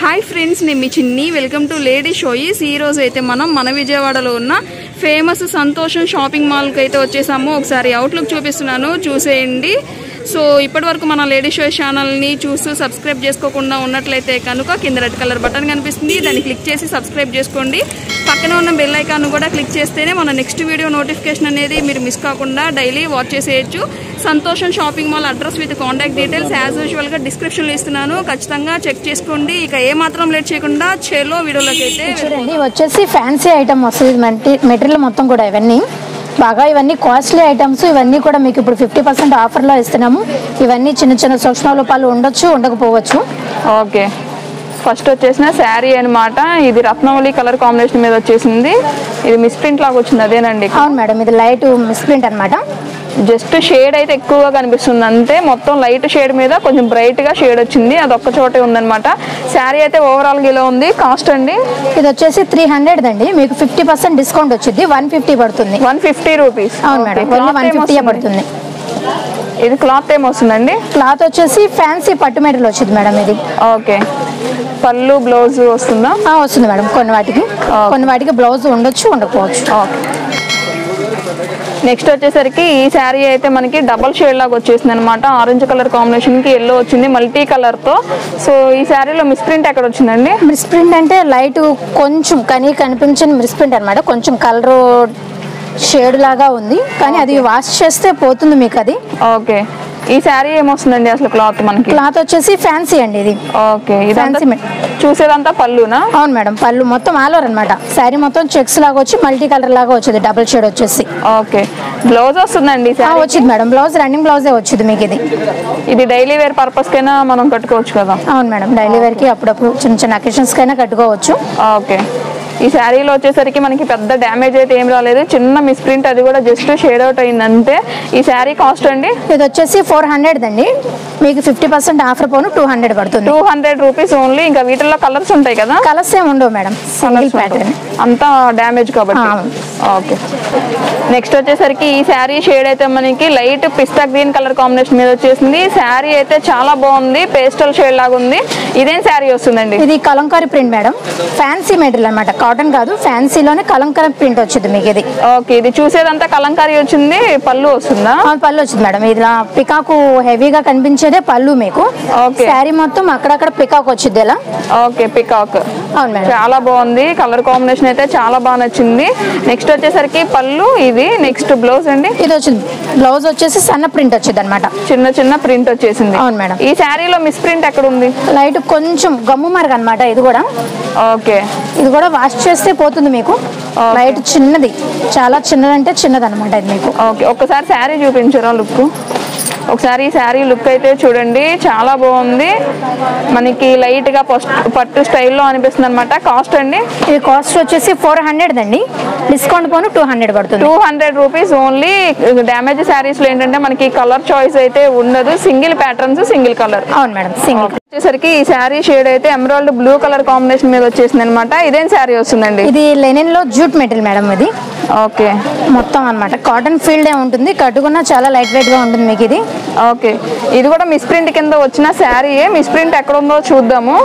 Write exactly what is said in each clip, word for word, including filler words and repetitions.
Hi friends, నేను మీ Chinni. Welcome to lady shows. ఈ రోజు అయితే మనం మన విజయవాడలో ఉన్న ఫేమస్ సంతోషం షాపింగ్ మాల్కి అయితే వచ్చేసాము. ఒకసారి అవుట్లుక్ చూపిస్తున్నాను, చూసేయండి. సో ఇప్పటి వరకు మన లేడీ షో ఛానల్ని చూస్తూ సబ్స్క్రైబ్ చేసుకోకుండా ఉన్నట్లయితే కనుక కింద రెడ్ కలర్ బటన్ కనిపిస్తుంది, దాన్ని క్లిక్ చేసి సబ్స్క్రైబ్ చేసుకోండి. పక్కన ఉన్న బెల్ ఐకాన్ కూడా క్లిక్ చేస్తేనే మన నెక్స్ట్ వీడియో నోటిఫికేషన్ అనేది మీరు మిస్ కాకుండా డైలీ వాచ్ చేసేయచ్చు. Santosham shopping mall address with contact details as యూజువల్గా డిస్క్రిప్షన్లో ఇస్తున్నాను, ఖచ్చితంగా చెక్ చేసుకోండి. ఇక ఏ మాత్రం లేట్ చేయకుండా చేలో వీడియోలోకి అయితే చూడండి. వచ్చేసి ఫ్యాన్సీ ఐటమ్ వస్తుంది, మెటీరియల్ మొత్తం కూడా ఇవన్నీ బాగా ఇవన్నీ కాస్ట్లీ ఐటమ్స్. ఇవన్నీ కూడా మీకు ఇప్పుడు ఫిఫ్టీ పర్సెంట్ ఆఫర్లో ఇస్తున్నాము. ఇవన్నీ చిన్న చిన్న సూక్ష్మ లోపాలు ఉండొచ్చు, ఉండకపోవచ్చు. ఓకే, ఫస్ట్ వచ్చేసిన శారీ అనమాట. ఇది రత్నవళి కలర్ కాంబినేషన్ మీద వచ్చేసింది. ఇది మిస్ ప్రింట్ లాగా వచ్చింది, అదేనండి? అవును మేడం, ఇది లైట్ మిస్ ప్రింట్ అనమాట. జస్ట్ షేడ్ అయితే ఎక్కువగా కనిపిస్తుంది అంతే. మొత్తం లైట్ షేడ్ మీద కొంచెం బ్రైట్ గా షేడ్ వచ్చింది, అది ఒక్క చోటే ఉందన్నమాట. శారీ అయితే ఓవరాల్ గా ఇలా ఉంది. కాస్ట్ అండి ఇది వచ్చేసి త్రీ హండ్రెడ్ అండి. మీకు ఫిఫ్టీ పర్సెంట్ డిస్కౌంట్ వచ్చింది, వన్ ఫిఫ్టీ పడుతుంది. One fifty rupees. అవును మేడం, వన్ ఫిఫ్టీ పడుతుంది. ఇది క్లాత్ ఏమొస్తుందండి? క్లాత్ వచ్చేసి ఫ్యాన్సీ పట్టు మెటీరియల్ వచ్చింది మేడం ఇది. ఓకే, పళ్ళు బ్లౌజ్ వస్తుందా? వస్తుంది మేడం. కొన్ని వాటికి కొన్ని వాటికి బ్లౌజ్ ఉండొచ్చు, ఉండకపోవచ్చు. ఓకే, నెక్స్ట్ వచ్చేసరికి ఈ శారీ అయితే మనకి డబల్ షేడ్ లాగా వచ్చేసింది అనమాట. ఆరెంజ్ కలర్ కాంబినేషన్ కి ఎల్లో వచ్చింది మల్టీ కలర్ తో. సో ఈ శారీలో మిస్ ప్రింట్ ఎక్కడ వచ్చిందండి? మిస్ ప్రింట్ అంటే లైట్ కొంచెం కానీ కనిపించని మిస్ ప్రింట్ అనమాట. కొంచెం కలర్ షేడ్ లాగా ఉంది, కానీ అది వాష్ చేస్తే పోతుంది మీకు అది. ఓకే, ఈ శారీ ఏమొస్తుందండి అసలు క్లాత్? మనకి క్లాత్ వచ్చేసి ఫ్యాన్సీ అండి ఇది. ఓకే, ఇదంతా చూసేదంతా పళ్ళునా? అవును మేడం, పళ్ళు మొత్తం ఆల్ ఓవర్ అనమాట. శారీ మొత్తం చెక్స్ లాగా వచ్చి మల్టీ కలర్ లాగా వచ్చింది, డబుల్ షేడ్ వచ్చేసి. ఓకే, బ్లౌజ్ వస్తుందండి? వచ్చింది మేడం, బ్లౌజ్ రన్నింగ్ బ్లౌజే వచ్చింది మీకు ఇది. ఇది డైలీ వేర్ పర్పస్ కైనా మనం కట్టుకోవచ్చు కదా? అవును మేడం, డైలీ వేర్ కి అప్పుడప్పుడు చిన్న చిన్న అకేషన్స్ కైనా కట్టుకోవచ్చు. ఓకే, ఈ శారీలో వచ్చేసరికి మనకి పెద్ద డ్యామేజ్ అయితే ఏం రాలేదు, చిన్న మిస్ ప్రింట్, అది కూడా జస్ట్ షేడ్ అవుట్ అయింది అంతే. ఈ శారీ కాస్ట్ అండి? ఇది వచ్చేసి ఫోర్ హండ్రెడ్ అండి. మీకు ఫిఫ్టీ పర్సెంట్ ఆఫర్ పోను టూ హండ్రెడ్ పడుతుంది. Two hundred rupees only. ఇంకా వీటిల్లో కలర్స్ ఉంటాయి కదా? కలర్స్ ఏమి ఉండవు మేడం, సింగిల్ ప్యాటర్న్, అంతా డ్యామేజ్ కాబట్టి. ఓకే, నెక్స్ట్ వచ్చేసరికి ఈ శారీ షేడ్ అయితే మనకి light pista green colour combination మీద వచ్చేసింది. శారీ అయితే చాలా బాగుంది, పేస్టల్ షేడ్ లాగా ఉంది. ఇదేం శారీ వస్తుందండి? ఇది kalamkari print madam, fancy material అనమాట, కాటన్ కాదు, ఫ్యాన్సీలోనే కలంకారీ ప్రింట్ వచ్చింది మీకు ఇది. ఓకే, ఇది చూసేదంతా కలంకారీ వచ్చింది. పళ్ళు వస్తుందా? పళ్ళు వచ్చింది మేడం. ఇలా పికాకు హెవీగా కనిపించేదే పళ్ళు మీకు. శారీ మొత్తం అక్కడక్కడ పికాక్ వచ్చింది ఇలా. Okay, peacock. అవును మేడం, చాలా బాగుంది. కలర్ కాంబినేషన్ అయితే చాలా బాగా నచ్చింది. నెక్స్ట్ వచ్చేసరికి పళ్ళు ఇది. నెక్స్ట్ బ్లౌజ్ అండి? ఇది వచ్చింది బ్లౌజ్ వచ్చేసి సన్న ప్రింట్ వచ్చింది అనమాట, చిన్న చిన్న ప్రింట్ వచ్చేసింది. అవును మేడం. ఈ శారీలో మిస్ ప్రింట్ ఎక్కడ ఉంది? లైట్ కొంచెం గమ్ము మరగ అనమాట ఇది కూడా. ఓకే, ఇది కూడా వాష్ చేస్తే పోతుంది మీకు. లైట్ చిన్నది, చాలా చిన్నదంటే చిన్నది అనమాట ఇది మీకు. ఓకే, ఒక్కసారి శారీ చూపించరా లుక్? ఒకసారి ఈ శారీ లుక్ అయితే చూడండి, చాలా బాగుంది. మనకి లైట్ గా పట్టు స్టైల్లో అనిపిస్తుంది అనమాట. కాస్ట్ అండి? ఇది కాస్ట్ వచ్చేసి ఫోర్ హండ్రెడ్ అండి. డిస్కౌంట్ పోను టూ హండ్రెడ్ పడుతుంది. Two hundred rupees only. Damage saris లో ఏంటంటే మనకి కలర్ చాయిస్ అయితే ఉండదు, సింగిల్ ప్యాటర్న్స్, సింగిల్ కలర్. అవును మేడం, సింగిల్. వచ్చేసరికి ఈ శారీ షేడ్ అయితే ఎమరాల్డ్ బ్లూ కలర్ కాంబినేషన్ మీద వచ్చేసింది అనమాట. ఇదేం శారీ వస్తుందండి? ఇది లెనిన్ లో జూట్ మెటీరియల్ మేడం ఇది. ఓకే, మొత్తం అనమాట కాటన్ ఫీల్డ్ ఏ ఉంటుంది, కట్టుకున్నా చాలా లైట్ వెయిట్ గా ఉంటుంది మీకు ఇది. ఓకే, ఇది కూడా మిస్ ప్రింట్ కింద వచ్చిన శారీ. మిస్ ప్రింట్ ఎక్కడ ఉందో చూద్దాము.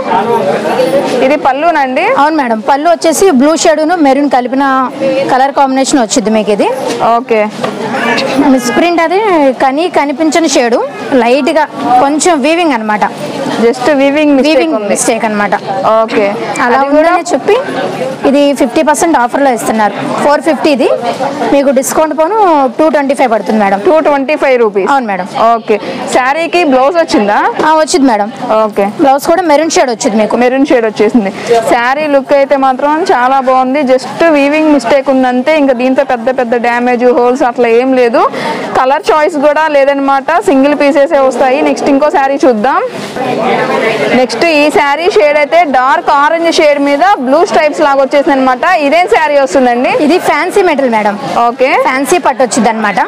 ఇది పళ్ళునండి? అవును మేడం, పళ్ళు వచ్చేసి బ్లూ షేడ్ ను మెరూన్ కలిపిన కలర్ కాంబినేషన్ వచ్చింది మీకు ఇది. ఓకే, మిస్ ప్రింట్ అది కానీ కనిపించని షేడు, లైట్ గా కొంచెం వీవింగ్ అనమాట, జస్ట్ వీవింగ్ వీవింగ్ మిస్టేక్ అనమాట. ఓకే, అలా ఉందని చెప్పి ఇది ఫిఫ్టీ పర్సెంట్ ఆఫర్ లో ఇస్తున్నారు. ఫోర్ ఫిఫ్టీ ఇది మీకు డిస్కౌంట్ పోను టూ ట్వంటీ ఫైవ్ పడుతుంది madam. Two twenty five rupees. అవును మేడం. ఓకే, శారీకి బ్లౌజ్ వచ్చిందా? వచ్చింది మేడం. ఓకే, బ్లౌజ్ కూడా మెరూన్ షేడ్ వచ్చింది మీకు. మెరూన్ షేడ్ వచ్చేసింది. శారీ లుక్ అయితే మాత్రం చాలా బాగుంది, జస్ట్ వీవింగ్ మిస్టేక్ ఉందంతే. ఇంకా దీంతో పెద్ద పెద్ద డ్యామేజ్, హోల్స్ అట్లా ఏం లేదు. కలర్ చాయిస్ కూడా లేదనమాట, సింగిల్ పీసెస్ వస్తాయి. నెక్స్ట్ ఇంకో శారీ చూద్దాం. నెక్స్ట్ ఈ శారీ షేడ్ అయితే డార్క్ ఆరెంజ్ షేడ్ మీద బ్లూ స్ట్రైప్స్ లాగా వచ్చేసింది అనమాట. ఇదేం శారీ వస్తుందండి? ఇది fancy material madam. Okay, fancy పట్టు వచ్చింది అనమాట.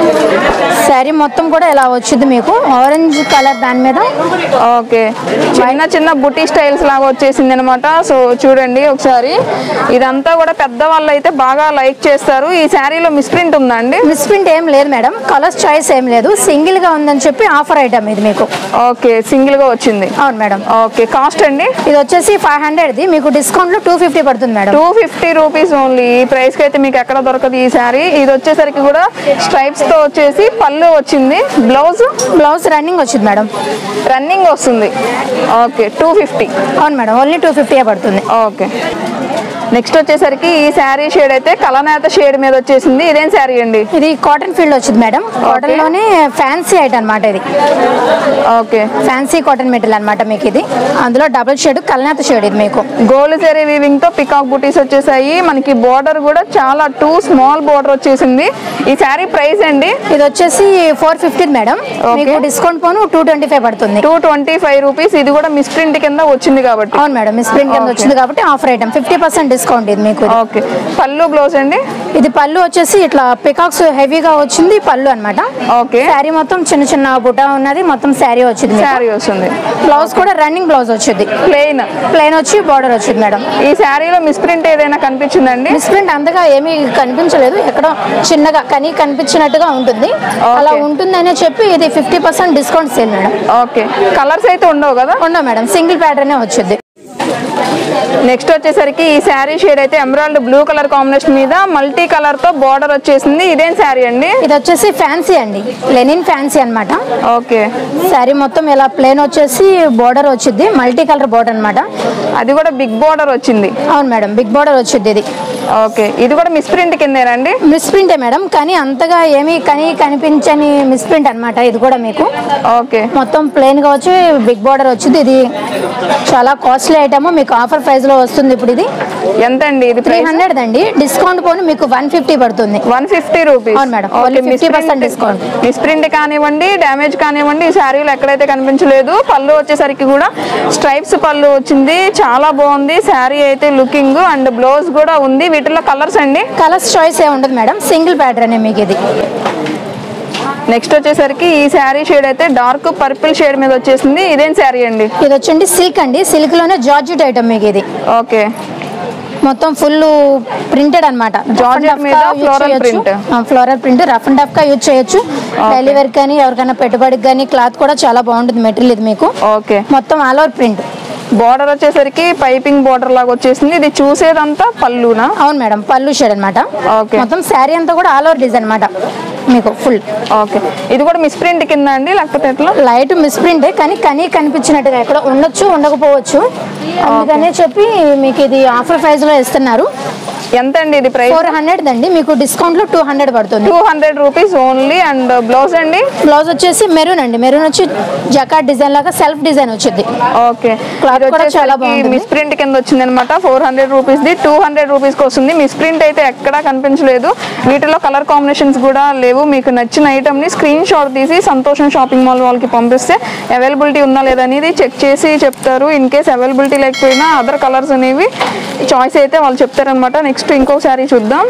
శారీ మొత్తం కూడా ఇలా వచ్చింది మీకు, ఆరెంజ్ కలర్ దాని మీద. ఓకే, చిన్న చిన్న బుటీ స్టైల్స్ లాగా వచ్చేసింది అనమాట. సో చూడండి ఒకసారి, ఇదంతా కూడా పెద్దవాళ్ళు అయితే బాగా లైక్ చేస్తారు. ఈ శారీలో మిస్ ప్రింట్ ఉందా అండి? మిస్ ప్రింట్ ఏం లేదు మేడం, కలర్స్ చాయిస్ ఏం లేదు, సింగిల్ గా ఉందని చెప్పి ఆఫర్ ఐటమ్ ఇది మీకు. ఓకే, సింగిల్ గా వచ్చింది. వచ్చింది. అవును మేడం. ఓకే, కాస్ట్ అండి? ఇది వచ్చేసి ఫైవ్ హండ్రెడ్ది, మీకు డిస్కౌంట్ లో టూ ఫిఫ్టీ పడుతుంది madam. Two fifty rupees only. ఈ ప్రైస్ కి అయితే మీకు ఎక్కడ దొరకదు ఈ శారీ. ఇది వచ్చేసరికి కూడా స్ట్రైప్స్ తో వచ్చేసి పళ్ళు వచ్చింది. బ్లౌజ్ బ్లౌజ్ రన్నింగ్ వచ్చింది మేడం. రన్నింగ్ వస్తుంది. Okay, two fifty. అవును మేడం, ఓన్లీ టూ ఫిఫ్టీ పడుతుంది. ఓకే, నెక్స్ట్ వచ్చేసరికి ఈ శారీ షేడ్ అయితే కలనేత షేడ్ మీద వచ్చేసింది. ఇదేం శారీ అండి? ఇది కాటన్ ఫీల్డ్ వచ్చింది మేడం. కాటన్ లోనే ఫ్యాన్సీ ఐటమ్ అనమాట ఇది. ఓకే, ఫ్యాన్సీ కాటన్ మెటీరియల్ అనమాట మీకు ఇది. అందులో డబుల్ షేడ్ కలనేత షేడ్ ఇది మీకు. గోల్డ్ జరీ వీవింగ్ తో పికాక్ బూటీస్ వచ్చేసాయి. మనకి బోర్డర్ కూడా చాలా టూ స్మాల్ బోర్డర్ వచ్చేసింది. ఈ శారీ ప్రైస్ అండి? ఇది వచ్చేసి ఫోర్ ఫిఫ్టీ మేడం. మీకు డిస్కౌంట్ పోను టూ ట్వంటీ ఫైవ్ పడుతుంది. Two twenty five rupees. ఇది కూడా మిస్ ప్రింట్ కింద వచ్చింది కాబట్టి. అవును మేడం, మిస్ ప్రింట్ కింద వచ్చింది కాబట్టి offer item fifty percent discount ఇది మీకు. ఓకే, పళ్ళు బ్లౌజ్ అండి? ఇది పళ్ళు వచ్చేసి ఇట్లా పికాక్స్ హెవీగా వచ్చింది పళ్ళు అనమాట. ఓకే, శారీ మొత్తం చిన్న చిన్న బుట్ట ఉన్నది, మొత్తం శారీ వచ్చింది. శారీ వస్తుంది. బ్లౌజ్ కూడా రన్నింగ్ బ్లౌజ్ వచ్చింది. ప్లెయిన్ ప్లెయిన్ వచ్చి బార్డర్ వచ్చింది మేడం. ఈ శారీలో మిస్ ప్రింట్ ఏదైనా కనిపించిందండి? మిస్ ప్రింట్ అంతగా ఏమీ కనిపించలేదు, ఎక్కడో చిన్నగా కనీ కనిపించినట్టుగా ఉంటుంది. అలా ఉంటుందనే చెప్పి ఇది fifty percent discount sale madam. Okay, colours అయితే ఉండవు కదా? ఉండవు మేడం, సింగిల్ ప్యాటర్నే వచ్చింది. నెక్స్ట్ వచ్చేసరికి ఈ శారీ షేడ్ అయితే ఎమరాల్డ్ బ్లూ కలర్ కాంబినేషన్ మీద మల్టీ కలర్ తో బార్డర్ వచ్చేసింది. ఇదేం శారీ అండి? ఇది వచ్చేసి ఫ్యాన్సీ అండి, లెనిన్ ఫ్యాన్సీ అనమాట. ఓకే, శారీ మొత్తం ఇలా ప్లేన్ వచ్చేసి బార్డర్ వచ్చింది, మల్టీ కలర్ బార్డర్ అనమాట. అది కూడా బిగ్ బార్డర్ వచ్చింది. అవును మేడం, బిగ్ బార్డర్ వచ్చింది ఇది. ఓకే, ఇది కూడా మిస్ ప్రింట్ కిందేనండి? మిస్ ప్రింటే మేడం, కానీ అంతగా ఏమీ కనీ కనిపించని మిస్ ప్రింట్ అనమాట ఇది కూడా మీకు. ఓకే, మొత్తం ప్లెయిన్ గా వచ్చి బిగ్ బార్డర్ వచ్చింది. ఇది చాలా కాస్ట్లీ ఐటమ్, మీకు ఆఫర్ ప్రైస్ లో వస్తుంది. ఇప్పుడు ఇది ఎంత అండి? ఇది త్రీ హండ్రెడ్ అండి, డిస్కౌంట్ పోను మీకు వన్ ఫిఫ్టీ పడుతుంది. One fifty rupees. అవును madam, fifty percent discount. Miss print కానివ్వండి, డ్యామేజ్ కానివ్వండి, ఈ శారీలో ఎక్కడైతే కనిపించలేదు. పళ్ళు వచ్చేసరికి కూడా స్ట్రైప్స్ పళ్ళు వచ్చింది, చాలా బాగుంది శారీ అయితే లుకింగ్. అండ్ బ్లౌజ్ కూడా ఉంది. వీటిలో కలర్స్ అండి? కలర్స్ చాయిస్ ఏ ఉండదు మేడం, సింగిల్ ప్యాటర్న్ మీకు ఇది. నెక్స్ట్ వచ్చేసరికి ఈ శారీ షేడ్ అయితే డార్క్ పర్పుల్ షేడ్ మీద వచ్చేసింది. ఇదేం శారీ అండి? ఇది వచ్చండి సిల్క్ అండి, సిల్క్ లోనే జార్జెట్ ఐటమ్ మీకు ఇది. ఓకే, మొత్తం ఫుల్ ప్రింటెడ్ అనమాట. జార్జెట్ మీద floral print. Floral print rough and tough గా యూజ్ చేయొచ్చు. డైలీ వేర్ కానీ ఎవరికైనా పెట్టుబడికి కానీ క్లాత్ కూడా చాలా బాగుంటుంది మెటీరియల్ ఇది మీకు. ఓకే, మొత్తం ఆల్ ఓవర్ ప్రింట్. బార్డర్ వచ్చేసరికి పైపింగ్ బార్డర్ లాగా వచ్చేసింది. ఇది చూసేదంతా పళ్ళునా? అవును మేడం, పళ్ళు షేడ్ అనమాట. ఓకే, మొత్తం శారీ అంతా కూడా ఆల్ ఓవర్ డిజైన్ అనమాట మీకు ఫుల్. ఓకే, ఇది కూడా మిస్ ప్రింట్ కింద అండి లేకపోతే ఎట్లా? లైట్ మిస్ ప్రింటే, కానీ కనీ కనిపించినట్టుగా ఎక్కడ ఉండొచ్చు ఉండకపోవచ్చు. అందుకనే చెప్పి మీకు ఇది ఆఫర్ ప్రైస్ లో ఇస్తున్నారు. ఎంత అండి ఇది ప్రైస్? ఫోర్ హండ్రెడ్ అండి, మీకు డిస్కౌంట్ లో టూ హండ్రెడ్ పడుతుంది. Two hundred rupees only. And blouse అండి? బ్లౌజ్ వచ్చేసి మెరూన్ అండి, మెరూన్ వచ్చి జకాట్ డిజైన్ లాగా సెల్ఫ్ డిజైన్ వచ్చింది. ఓకే, క్లాత్ కూడా చాలా బాగుంది. మిస్ ప్రింట్ కింద వచ్చింది అనమాట. ఫోర్ హండ్రెడ్ రూపీస్ ది టూ హండ్రెడ్ రూపీస్ కి వస్తుంది. మిస్ ప్రింట్ అయితే ఎక్కడా కనిపించలేదు. వీటిలో కలర్ కాంబినేషన్స్ కూడా లేవు. మీకు నచ్చిన ఐటమ్ ని స్క్రీన్ షాట్ తీసి సంతోషం షాపింగ్ మాల్ వాళ్ళకి పంపిస్తే అవైలబిలిటీ ఉందా లేదా అనేది చెక్ చేసి చెప్తారు. ఇన్ కేస్ అవైలబిలిటీ లేకపోయినా అదర్ కలర్స్ అనేవి చాయిస్ అయితే వాళ్ళు చెప్తారనమాట. నెక్స్ట్ ఇంకో శారీ చూద్దాం.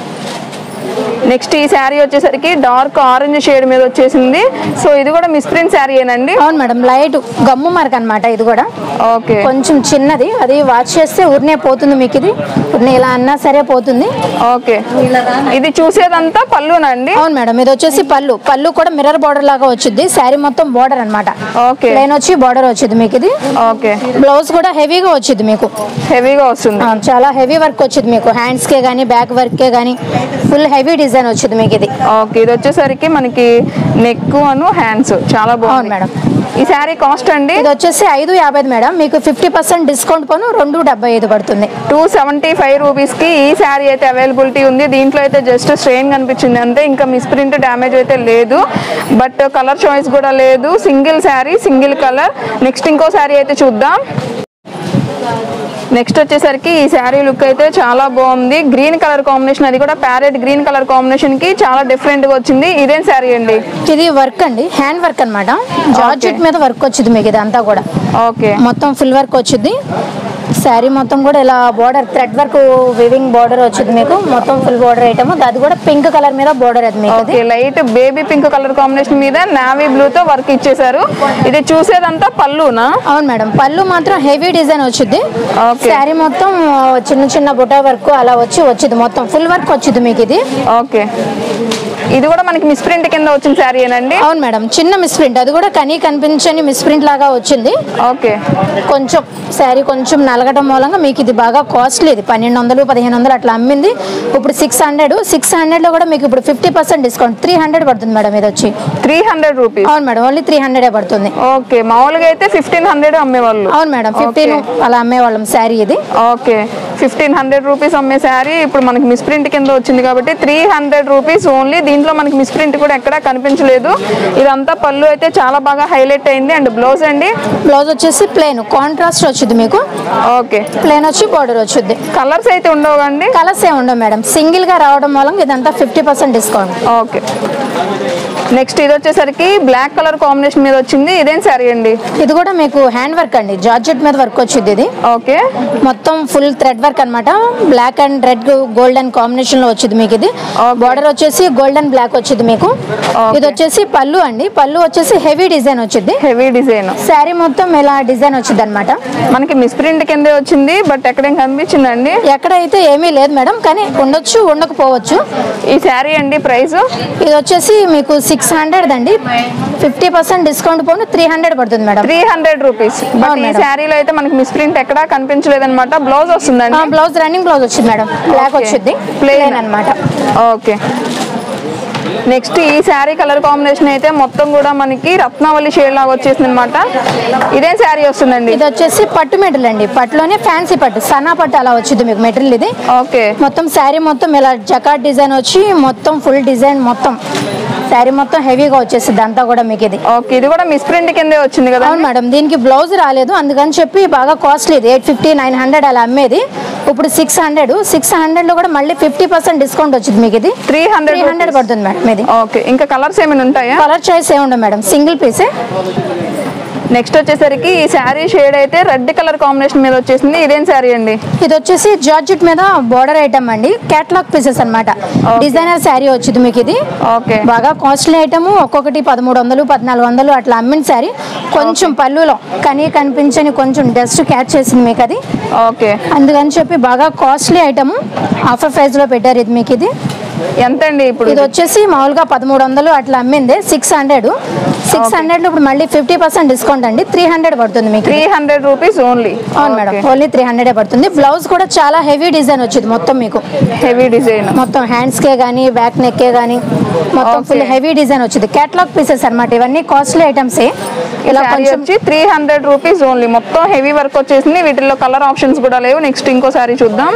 నెక్స్ట్ ఈ శారీ వచ్చేసరికి డార్క్ ఆరెంజ్ షేడ్ మీద వచ్చేసింది. సో ఇది కూడా మిస్ ప్రింట్ శారీ ఏనండి? అవును మేడం, లైట్ గమ్ము మార్క్ అనమాట ఇది కూడా. ఓకే, కొంచెం చిన్నది, అది వాష్ చేస్తే ఉర్నే పోతుంది మీకు. ఇది ఉర్నే ఇలా అన్నా సరే పోతుంది. ఓకే, ఇది చూసేదంతా పళ్ళునండి? అవును మేడం, ఇది వచ్చేసి పళ్ళు. పళ్ళు కూడా మిర్రర్ బార్డర్ లాగా వచ్చింది. శారీ మొత్తం బార్డర్ అనమాట. ఓకే, ప్లెయిన్ వచ్చి బార్డర్ వచ్చింది మీకు ఇది. ఓకే, బ్లౌజ్ కూడా హెవీగా వచ్చింది మీకు. హెవీగా వస్తుంది, చాలా హెవీ వర్క్ వచ్చింది మీకు. హ్యాండ్స్ కే గానీ బ్యాక్ వర్క్ కే గానీ ఫుల్ హెవీ డిజైన్ వచ్చింది మీకు ఇది. ఓకే, ఇది వచ్చేసరికి మనకి నెక్ అను హ్యాండ్స్ చాలా బాగుంది మేడం. ఈ శారీ కాస్ట్ అండి? ఇది వచ్చేసి ఐదు యాభై మేడం, మీకు ఫిఫ్టీ పర్సెంట్ డిస్కౌంట్ పోను రెండు డెబ్బై ఐదు పడుతుంది. టూ సెవెంటీ ఫైవ్ రూపీస్ కి ఈ శారీ అయితే అవైలబిలిటీ ఉంది. దీంట్లో అయితే జస్ట్ స్ట్రెయిన్ కనిపించింది అంతే, ఇంకా మిస్ ప్రింట్ డ్యామేజ్ అయితే లేదు. బట్ కలర్ చాయిస్ కూడా లేదు. Single sari, single colour. Next ఇంకో శారీ అయితే చూద్దాం. నెక్స్ట్ వచ్చేసరికి ఈ శారీ లుక్ అయితే చాలా బాగుంది. గ్రీన్ కలర్ కాంబినేషన్, అది కూడా ప్యారెట్ గ్రీన్ కలర్ కాంబినేషన్ కి చాలా డిఫరెంట్ గా వచ్చింది. ఇదేం శారీ అండి? ఇది వర్క్ అండి, హ్యాండ్ వర్క్ అనమాట. జార్జెట్ మీద వర్క్ వచ్చింది మీకు ఇదంతా కూడా. ఓకే, మొత్తం ఫుల్ వర్క్ వచ్చింది. శారీ మొత్తం కూడా ఇలా border thread work weaving border వచ్చింది మీకు. మొత్తం ఫుల్ బార్డర్ ఐటమ్, అది కూడా పింక్ కలర్ మీద బార్డర్ అది మీకు. Light baby pink colour combination మీద నావీ బ్లూ తో వర్క్ ఇచ్చేసారు. ఇది చూసేదంతా పళ్ళునా? అవును మేడం, పళ్ళు మాత్రం హెవీ డిజైన్ వచ్చింది. శారీ మొత్తం చిన్న చిన్న బుటా వర్క్ అలా వచ్చి వచ్చింది. మొత్తం ఫుల్ వర్క్ వచ్చింది మీకు ఇది. ఓకే, ఇది కూడా మనకి మిస్ ప్రింట్ కింద వచ్చిన శారీ ఏనండి? అవును మేడం, చిన్న మిస్ ప్రింట్, అది కూడా కనీ కనిపించని మిస్ ప్రింట్ లాగా వచ్చింది. ఓకే, కొంచెం శారీ కొంచెం నలగడం మూలంగా మీకు ఇది బాగా కాస్ట్లీ. ఇది పన్నెండు వందలు పదిహేను వందలు అట్లా అమ్మింది, ఇప్పుడు సిక్స్ హండ్రెడ్ సిక్స్ హండ్రెడ్ లో కూడా మీకు ఇప్పుడు fifty percent discount three hundred పడుతుంది మేడం. ఇది వచ్చి త్రీ హండ్రెడ్ రూపీస్. అవును మేడం, ఓన్లీ త్రీ హండ్రెడ్ పడుతుంది. ఓకే, మామూలుగా అయితే ఫిఫ్టీన్ హండ్రెడ్ అమ్మేవాళ్ళు. అవును మేడం, ఫిఫ్టీన్ అలా అమ్మేవాళ్ళం శారీ ఇది. ఓకే, ఫిఫ్టీన్ హండ్రెడ్ రూపీస్ అమ్మే శారీ ఇప్పుడు మనకి మిస్ ప్రింట్ కింద వచ్చింది కాబట్టి త్రీ హండ్రెడ్ రూపీస్ ఓన్లీ. దీంట్లో మనకి మిస్ ప్రింట్ కూడా ఎక్కడా కనిపించలేదు. ఇదంతా పళ్ళు అయితే చాలా బాగా హైలైట్ అయింది. అండ్ బ్లౌజ్ అండి? బ్లౌజ్ వచ్చేసి ప్లెయిన్ కాంట్రాస్ట్ వచ్చింది మీకు. ఓకే, ప్లెయిన్ వచ్చి బార్డర్ వచ్చింది. కలర్స్ అయితే ఉండవు అండి? కలర్స్ ఏ ఉండవు మేడం, సింగిల్ గా రావడం మూలంగా ఇదంతా fifty percent discount. Okay, next ఇది వచ్చేసరికి బ్లాక్ కలర్ కాంబినేషన్ మీద వచ్చింది. ఇదేం శారీ అండి? ఇది కూడా మీకు హ్యాండ్ వర్క్ అండి, జార్జెట్ మీద వర్క్ వచ్చింది. ఇది ఓకే, మొత్తం ఫుల్ థ్రెడ్ వర్క్ అన్నమాట. Black and red golden combination లో వచ్చింది మీకు. ఇది బార్డర్ వచ్చేసి గోల్డెన్ బ్లాక్ వచ్చింది మీకు. ఇది వచ్చేసి పళ్ళు అండి, పళ్ళు వచ్చేసి హెవీ డిజైన్ వచ్చింది. హెవీ డిజైన్ శారీ మొత్తం ఇలా డిజైన్ వచ్చింది అనమాట. మనకి మిస్ ప్రింట్ కిందే వచ్చింది, బట్ ఎక్కడేం కనిపించిందండి? ఎక్కడైతే ఏమీ లేదు మేడం, కానీ ఉండొచ్చు ఉండకపోవచ్చు. ఈ శారీ అండి ప్రైస్? ఇది వచ్చేసి మీకు సిక్స్ హండ్రెడ్ అండి, ఫిఫ్టీ పర్సెంట్ డిస్కౌంట్ పోను త్రీ హండ్రెడ్ పడుతుంది madam. Three hundred rupees. But ఈ శారీలో అయితే మనకి మిస్ ప్రింట్ ఎక్కడా కనిపించలేదు అనమాట. బ్లౌజ్ వస్తుందండి? బ్లౌజ్ రన్నింగ్ బ్లౌజ్ వచ్చింది మేడం, బ్లాక్ వచ్చింది, ప్లెయిన్ అనమాట. ఓకే, నెక్స్ట్ ఈ శారీ కలర్ కాంబినేషన్ అయితే మొత్తం కూడా మనకి రత్నావళి షేడ్ లాగా వచ్చేసింది అనమాట. ఇదేం శారీ వస్తుందండి? ఇది వచ్చేసి పట్టు మెటీరియల్ అండి, పట్టులోనే ఫ్యాన్సీ పట్టు, సన్నా పట్టు అలా వచ్చింది మీకు మెటీరియల్ ఇది. ఓకే, మొత్తం శారీ మొత్తం ఇలా జకాట్ డిజైన్ వచ్చి మొత్తం ఫుల్ డిజైన్ మొత్తం శారీ మొత్తం హెవీగా వచ్చేసింది అంతా కూడా మీకు. ఇది ఓకే, ఇది కూడా మిస్ ప్రింట్ కిందే వచ్చింది కదా? అవును మేడం, దీనికి బ్లౌజ్ రాలేదు, అందుకని చెప్పి బాగా కాస్ట్లీ. ఇది ఎయిట్ ఫిఫ్టీ నైన్ హండ్రెడ్ అలా అమ్మేది, ఇప్పుడు సిక్స్ హండ్రెడ్ సిక్స్ హండ్రెడ్ లో కూడా మళ్ళీ ఫిఫ్టీ పర్సెంట్ డిస్కౌంట్ వచ్చింది మీకు. ఇది త్రీ హండ్రెడ్ త్రీ హండ్రెడ్ పడుతుంది మేడం ఇది. ఓకే, ఇంకా కలర్స్ ఏమైనా ఉంటాయా? కలర్ చాయిస్ ఏ ఉండవు మేడం, సింగిల్ పీసే. నెక్స్ట్ వచ్చేసరికి ఈ శారీ షేడ్ అయితే రెడ్ కలర్ కాంబినేషన్ మీద వచ్చేసింది. ఇదేం శారీ అండి? ఇది వచ్చేసి జార్జెట్ మీద బోర్డర్ ఐటమ్ అండి, కేటలాగ్ పీసెస్ అన్నమాట. డిజైనర్ శారీ వచ్చింది మీకు. ఇది ఓకే, బాగా కాస్ట్లీ ఐటమ్, ఒక్కొక్కటి పదమూడు వందలు పద్నాలుగు వందలు అట్లా అమ్మిన శారీ. కొంచెం పళ్ళులో కనీ కనిపించని కొంచెం డస్ట్ క్యాచ్ చేసింది మీకు అది. ఓకే, అందుకని చెప్పి బాగా కాస్ట్లీ ఐటమ్ ఆఫర్ ప్రైస్ లో పెట్టారు ఇది మీకు. ఇది ఎంత అండి ఇప్పుడు? ఇది వచ్చేసి మామూలుగా పదమూడు వందలు అట్లా అమ్మింది, సిక్స్ హండ్రెడ్ సిక్స్ హండ్రెడ్ లో ఇప్పుడు మళ్ళీ ఫిఫ్టీ పర్సెంట్ డిస్కౌంట్ అండి, త్రీ హండ్రెడ్ పడుతుంది మీకు. Three hundred rupees only? అవును మేడం, ఓన్లీ త్రీ హండ్రెడ్ పడుతుంది. బ్లౌజ్ కూడా చాలా హెవీ డిజైన్ వచ్చింది మొత్తం మీకు. హెవీ డిజైన్ మొత్తం హ్యాండ్స్ కే గానీ బ్యాక్ నెక్ కే గానీ మొత్తం ఫుల్ హెవీ డిజైన్ వచ్చింది. కేటలాగ్ పీసెస్ అన్నమాట, ఇవన్నీ కాస్ట్లీ ఐటమ్స్. ఇలా వచ్చి త్రీ హండ్రెడ్ రూపీస్ ఓన్లీ. మొత్తం హెవీ వర్క్ వచ్చేసింది, వీటిల్లో కలర్ ఆప్షన్స్ కూడా లేవు. నెక్స్ట్ ఇంకో శారీ చూద్దాం.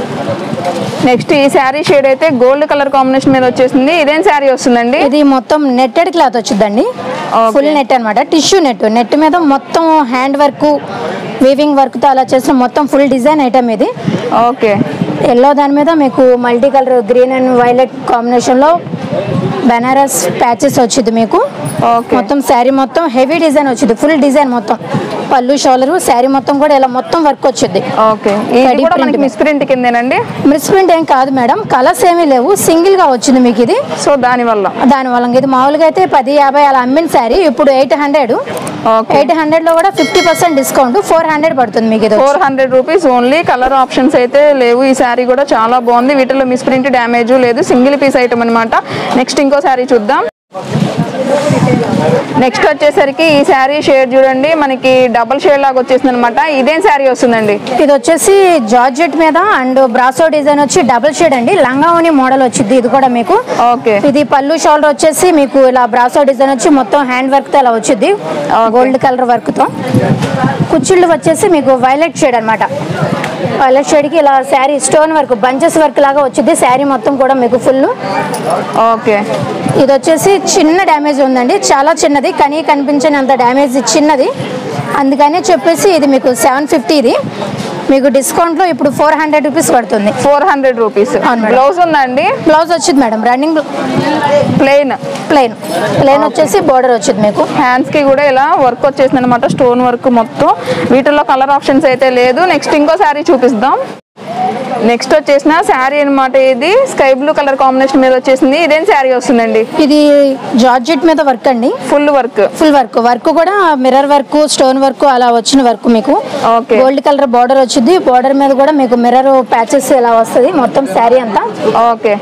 నెక్స్ట్ ఈ శారీ షేడ్ అయితే గోల్డ్ కలర్ కాంబినేషన్ మీద వచ్చేసింది. ఇదేం శారీ వస్తుందండి? ఇది మొత్తం నెట్టెడ్ క్లాత్ వచ్చిందండి, ఫుల్ నెట్ అనమాట, టిష్యూ నెట్. నెట్ మీద మొత్తం హ్యాండ్ వర్క్ వీవింగ్ వర్క్ తో అలా చేసిన మొత్తం ఫుల్ డిజైన్ ఐటమ్ ఇది. ఓకే, ఎల్లో దాని మీద మీకు multi colour green and violet combination లో బెనారస్ ప్యాచెస్ వచ్చింది మీకు. మొత్తం శారీ మొత్తం హెవీ డిజైన్ వచ్చింది, ఫుల్ డిజైన్ మొత్తం పళ్ళు షోల్డర్ శారీ మొత్తం కూడా ఇలా మొత్తం వర్క్ వచ్చింది. ఓకే, ఇది కూడా మనకి మిస్ ప్రింట్ కిందేనండి? మిస్ ప్రింట్ ఏం కాదు మేడం, కలర్స్ ఏమీ లేవు, సింగిల్ గా వచ్చింది మీకు ఇది. సో దాని వల్ల దాని వల్ల ఇది మామూలుగా అయితే పది యాభై అలా అమ్మిన శారీ ఇప్పుడు ఎయిట్ హండ్రెడ్ ఎయిట్ హండ్రెడ్ లో కూడా fifty percent discount four hundred పడుతుంది మీకు. ఇది four hundred rupees only. Colour options అయితే లేవు. ఈ శారీ కూడా చాలా బాగుంది, వీటిలో మిస్ ప్రింట్ డ్యామేజ్ లేదు, సింగిల్ పీస్ ఐటమ్ అనమాట. నెక్స్ట్ ఇంకో శారీ చూద్దాం. నెక్స్ట్ వచ్చేసరికి ఈ శారీ షేడ్ చూడండి, మనకి డబుల్ షేడ్ లాగా వచ్చేసింది అనమాట. ఇదేం శారీ వస్తుందండి? ఇది వచ్చేసి జార్జెట్ మీద అండ్ బ్రాసో డిజైన్ వచ్చి డబుల్ షేడ్ అండి, లంగావోని మోడల్ వచ్చింది ఇది కూడా మీకు. ఓకే, ఇది పళ్ళు షోల్డర్ వచ్చేసి మీకు ఇలా బ్రాసో డిజైన్ వచ్చి మొత్తం హ్యాండ్ వర్క్ తో ఇలా వచ్చింది, గోల్డ్ కలర్ వర్క్ తో. కుచ్చిళ్ళు వచ్చేసి మీకు వైలెట్ షేడ్ అనమాట, వైలెట్ షేడ్ కి ఇలా sari stone work bunches work లాగా వచ్చింది శారీ మొత్తం కూడా మీకు ఫుల్. ఓకే, ఇది వచ్చేసి చిన్న డ్యామేజ్ ఉందండి, చాలా చిన్నది, కానీ కనిపించని అంత డ్యామేజ్ చిన్నది, అందుకనే చెప్పేసి ఇది మీకు సెవెన్ ఫిఫ్టీ. ఇది మీకు డిస్కౌంట్ లో ఇప్పుడు ఫోర్ హండ్రెడ్ రూపీస్ పడుతుంది. Four hundred rupees. బ్లౌజ్ ఉందండి? బ్లౌజ్ వచ్చింది madam, running plain plain plain వచ్చేసి బోర్డర్ వచ్చింది మీకు. హ్యాండ్స్ కి కూడా ఇలా వర్క్ వచ్చేసింది అనమాట, స్టోన్ వర్క్ మొత్తం. వీటిల్లో కలర్ ఆప్షన్స్ అయితే లేదు. నెక్స్ట్ ఇంకో శారీ చూపిస్తాం. నెక్స్ట్ వచ్చేసిన శారీ అనమాట, ఇది స్కై బ్లూ కలర్ కాంబినేషన్ మీద వచ్చేసింది. ఇదేం శారీ వస్తుందండి? ఇది జార్జెట్ మీద వర్క్ అండి, full work full work work కూడా మిర్రర్ వర్క్ స్టోన్ వర్క్ అలా వచ్చిన వర్క్ మీకు. గోల్డ్ కలర్ బార్డర్ వచ్చింది, బార్డర్ మీద కూడా మీకు మిర్రర్ ప్యాచెస్ ఇలా వస్తుంది మొత్తం శారీ అంతా. ఓకే,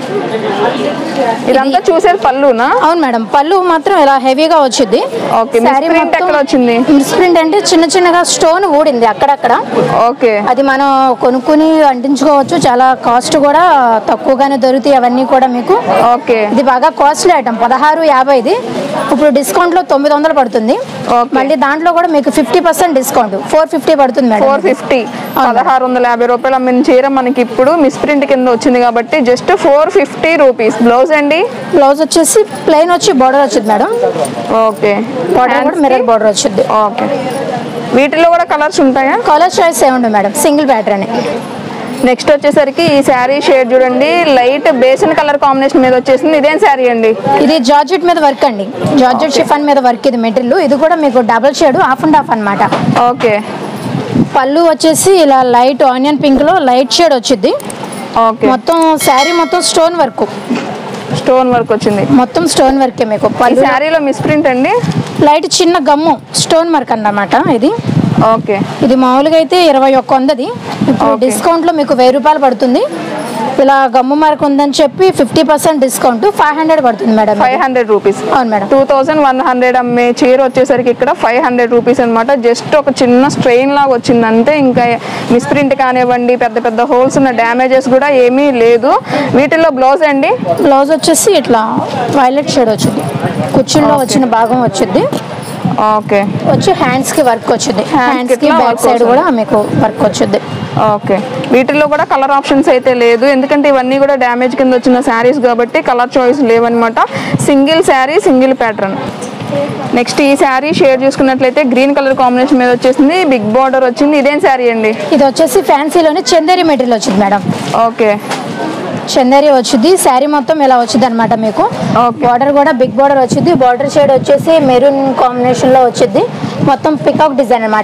ఇదంతా చూసేది పళ్ళునా? అవును మేడం, పళ్ళు మాత్రం ఇలా హెవీగా వచ్చింది. ఓకే, మిస్ప్రింట్ ఎక్కడ వచ్చింది? మిస్ప్రింట్ అంటే చిన్న చిన్నగా స్టోన్ ఊడింది అక్కడక్కడ. ఓకే, అది మనం కొనుక్కుని అంటించుకోవచ్చు, చాలా కాస్ట్ కూడా తక్కువగానే దొరుకుతాయి అవన్నీ కూడా మీకు. ఓకే, ఇది బాగా కాస్ట్లీ ఐటమ్, పదహారు యాభైది ఇప్పుడు డిస్కౌంట్ లో తొమ్మిది వందలు పడుతుంది. మళ్ళీ దాంట్లో కూడా మీకు fifty percent discount four fifty పడుతుంది మేడం. ఫోర్ ఫిఫ్టీ పదహారు వందల యాభై రూపాయలు అమ్మిన చీర మనకి ఇప్పుడు మిస్ప్రింట్ కింద వచ్చింది కాబట్టి just four fifty rupees. Blouse అండి? బ్లౌజ్ వచ్చేసి ప్లెయిన్ వచ్చి బార్డర్ వచ్చింది మేడం. ఓకే, బార్డర్ కూడా మిర్రర్ బార్డర్ వచ్చింది. ఓకే, వీటిలో కూడా కలర్స్ ఉంటాయా? కలర్ చాయిస్ ఏముంది మేడం, సింగిల్ ప్యాటర్న్. నెక్స్ట్ వచ్చేసరికి ఈ శారీ షేడ్ చూడండి, లైట్ బేసన్ కలర్ కాంబినేషన్ మీద వచ్చేసింది. ఇదేం శారీ అండి? ఇది జార్జెట్ మీద వర్క్ అండి, జార్జెట్ షిఫాన్ మీద వర్క్. ఇది మెటీరియల్, ఇది కూడా మీకు double shade half and half అన్నమాట. ఓకే, పళ్ళు వచ్చేసి ఇలా లైట్ ఆనియన్ పింక్ లో లైట్ షేడ్ వచ్చింది. ఓకే, మొత్తం శారీ మొత్తం స్టోన్ వర్క్, స్టోన్ వర్క్ వచ్చింది. మొత్తం స్టోన్ వర్కే మీకు. ఈ శారీలో మిస్ప్రింట్ అండి? లైట్ చిన్న గమ్ము స్టోన్ వర్క్ అన్నమాట ఇది. ఓకే, ఇది మామూలుగా అయితే ఇరవై ఒక్క వందది, ఇప్పుడు డిస్కౌంట్ లో మీకు వెయ్యి రూపాయలు పడుతుంది. ఇలా గమ్ము మార్క్ ఉందని చెప్పి fifty percent discount five hundred పడుతుంది మేడం. Five hundred rupees. అవును madam. Two thousand one hundred అమ్మే చీర వచ్చేసరికి ఇక్కడ ఫైవ్ హండ్రెడ్ రూపీస్ అనమాట. జస్ట్ ఒక చిన్న స్ట్రెయిన్ లాగా వచ్చింది అంతే, ఇంకా మిస్ప్రింట్ కానివ్వండి, పెద్ద పెద్ద హోల్స్ ఉన్న డ్యామేజెస్ కూడా ఏమీ లేదు. వీటిల్లో బ్లౌజ్ అండి? బ్లౌజ్ వచ్చేసి ఇట్లా వైలెట్ షేడ్ వచ్చింది, కుర్చీలో వచ్చిన భాగం వచ్చింది. ఓకే, వచ్చి హ్యాండ్స్ కి వర్క్ వచ్చింది, హ్యాండ్స్ కి బ్యాక్ సైడ్ కూడా మీకు వర్క్ వచ్చింది. ఓకే, వీటిల్లో కూడా కలర్ ఆప్షన్స్ అయితే లేదు, ఎందుకంటే ఇవన్నీ కూడా డ్యామేజ్ కింద వచ్చిన శారీస్ కాబట్టి కలర్ చాయిస్ లేవన్నమాట. Single sari, single pattern. Next ఈ శారీ షేడ్ చూసుకున్నట్లయితే గ్రీన్ కలర్ కాంబినేషన్ మీద వచ్చేసింది, బిగ్ బార్డర్ వచ్చింది. ఇదేం శారీ అండి? ఇది వచ్చేసి ఫ్యాన్సీలోనే చందేరి మెటీరియల్ వచ్చింది మేడం. ఓకే, చందేరి వచ్చింది. శారీ మొత్తం ఇలా వచ్చింది అనమాట మీకు. బార్డర్ కూడా బిగ్ బార్డర్ వచ్చింది. బార్డర్ షేడ్ వచ్చేసి మెరూన్ కాంబినేషన్ లో వచ్చింది, మొత్తం పికాక్ డిజైన్ అనమాట.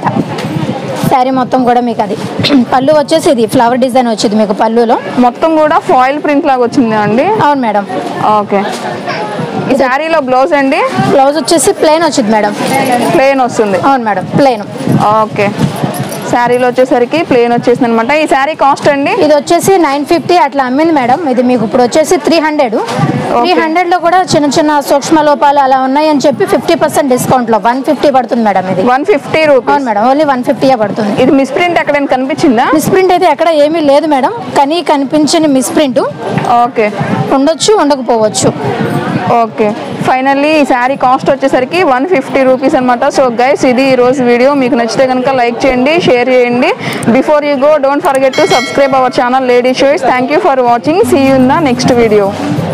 శారీ మొత్తం కూడా మీకు అది. పళ్ళు వచ్చేసి ఇది ఫ్లవర్ డిజైన్ వచ్చింది మీకు పళ్ళులో. మొత్తం కూడా ఫాయిల్ ప్రింట్ లాగా వచ్చింది అండి? అవును మేడం. ఓకే, ఈ శారీలో బ్లౌజ్ అండి? బ్లౌజ్ వచ్చేసి ప్లెయిన్ వచ్చింది మేడం. ప్లెయిన్ వస్తుంది? అవును మేడం, ప్లెయిన్. ఓకే, శారీలో వచ్చేసరికి ప్లెయిన్ వచ్చేసింది అనమాట. ఈ శారీ కాస్ట్ అండి? ఇది వచ్చేసి నైన్ ఫిఫ్టీ అట్లా అమ్మింది మేడం. ఇది మీకు ఇప్పుడు వచ్చేసి త్రీ హండ్రెడ్ త్రీ హండ్రెడ్ లో కూడా చిన్న చిన్న సూక్ష్మ లోపాలు అలా ఉన్నాయని చెప్పి ఫిఫ్టీ పర్సెంట్ డిస్కౌంట్ లో వన్ ఫిఫ్టీ పడుతుంది మేడం. ఇది వన్ ఫిఫ్టీ రూపీస్? అవును మేడం, ఓన్లీ వన్ ఫిఫ్టీ పడుతుంది. ఇది మిస్ప్రింట్ ఎక్కడైనా కనిపించిందా? మిస్ప్రింట్ అయితే ఎక్కడ ఏమీ లేదు మేడం, కానీ కనిపించని మిస్ప్రింట్. ఓకే, ఉండొచ్చు, ఉండకపోవచ్చు. ఓకే, ఫైనల్లీ ఈ శారీ కాస్ట్ వచ్చేసరికి వన్ ఫిఫ్టీ రూపీస్ అనమాట. సో గైస్, ఇది ఈ రోజు వీడియో. మీకు నచ్చితే కనుక లైక్ చేయండి, షేర్ చేయండి. Before you go, don't forget to subscribe our channel lady షోయిస్. Thank you for watching. See you in the next video.